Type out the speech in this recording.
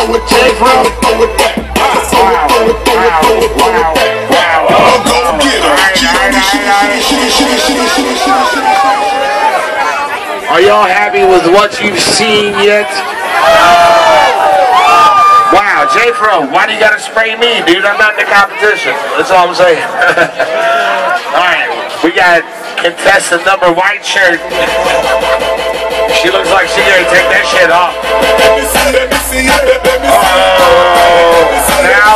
Are y'all happy with what you've seen yet? Wow, J-Fro, why do you gotta spray me, dude? I'm not in the competition. That's all I'm saying. Alright, we got contestant number white shirt. She looks like she's gonna take that shit off. Oh, now